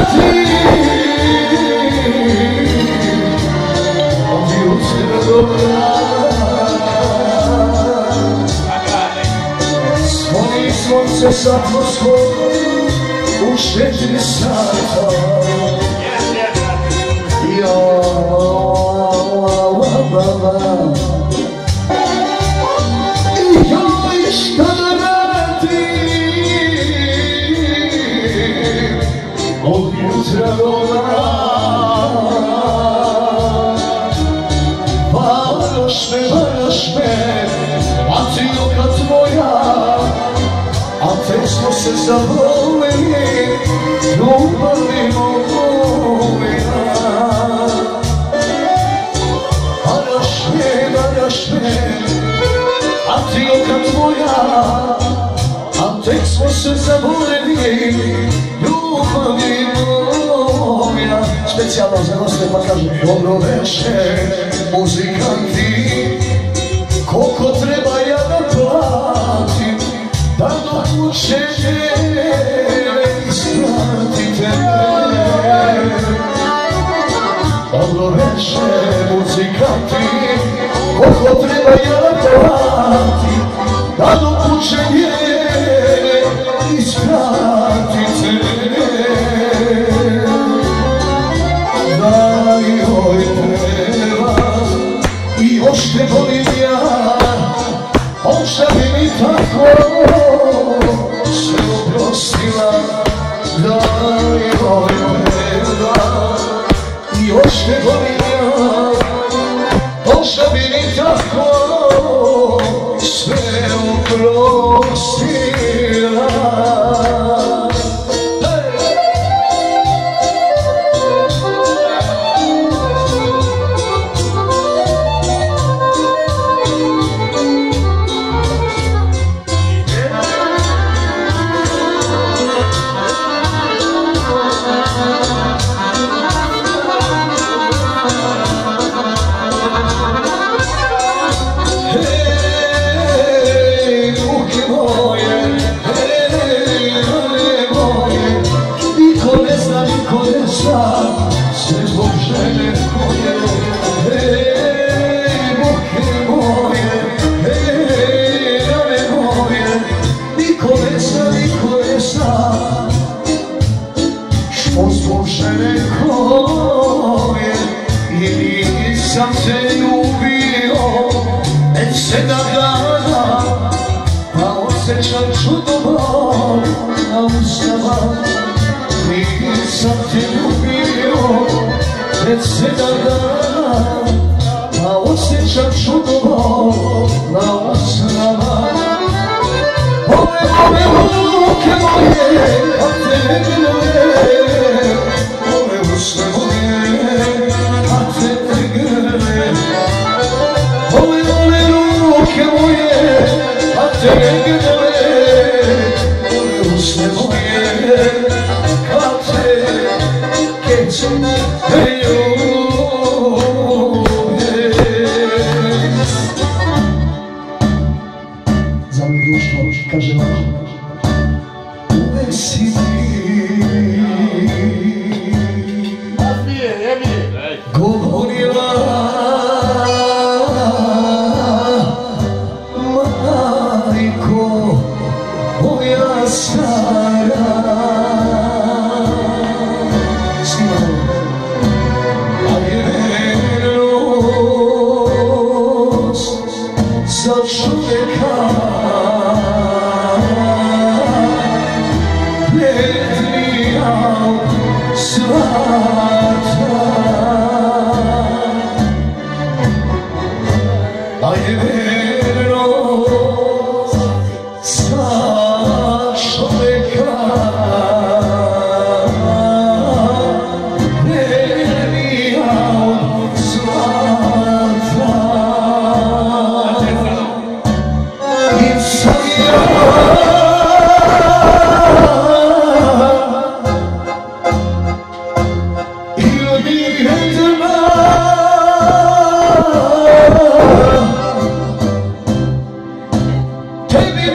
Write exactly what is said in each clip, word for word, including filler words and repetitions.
Se zaposko u četiri sata Jo, baba I joj šta da radi od jutra do rana Varaš me, varaš me, a ti oka tvoja A tek smo se zavolili, ljubavi moja Varaš me, varaš me, a ti oka tvoja A tek smo se zavolili, ljubavi moja Specijalno za goste pa kažem dobro večer, muzikanti Koliko treba ja da platim Da do kuće ispratite Dobro večer, muzikanti Koliko treba ja plati Da do kuće ispratite Da joj treba I još te volim ja Možda bi mi tako sve oprostila Da joj treba I još te volim ja Možda bi mi tako sve oprostila Sve zbog žene koje, hej, muke moje, hej, rane moje Niko ne zna, niko ne zna Što zbog žene koje I nisam te ljubio već sedam dana Pa osjećam čudnu bol na usnama Nisam te ljubio već sedam dana Pa osjećam čudnu bol na usnama Ove, ove ruke moje, a te grle Ove usne moje, a te grle Ove, ove ruke moje, a te grle Ove usne moje Hey, oh, hey. Za moj društvo kaže vam Uvek si ti govorila majko moja stara Za čovjeka vrednija svata A je vernost za čovjeka vrednija svata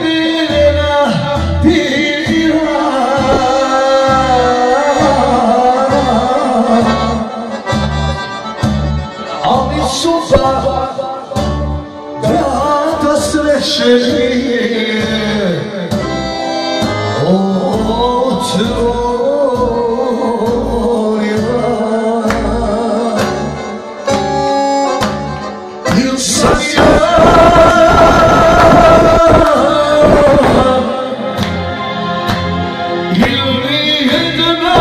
Tebi sreće nije otvorila. Il sam ja ili jedna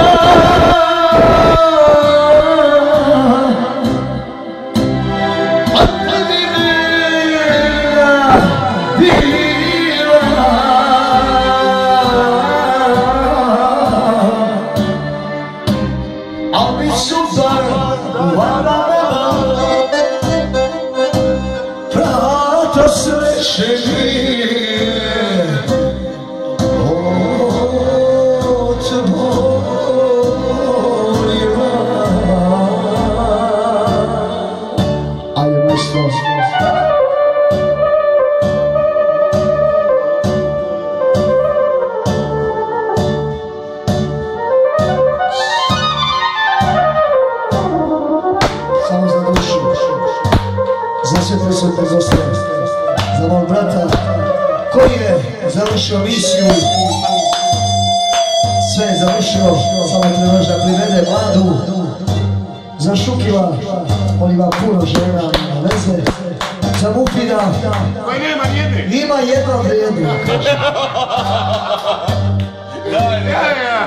Prata sreće nije otvorila. Ajde, mesto. Samo za dušu, za sve prisutne goste, za mog brata koji je završio misiju, sve je završio, samo je trebaš da privede mladu, za Šukila, on ima puno žena, veze, za Mupina, koji nema nijedne, ima jedna vrijedna. ja, ja, ja.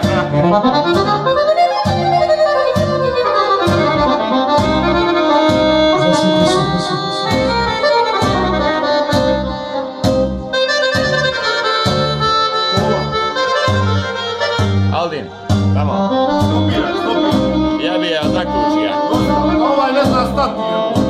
Aldin, tamo. Stopira, stopira. Ja bi ja zaključio. Ovaj ne zna stati.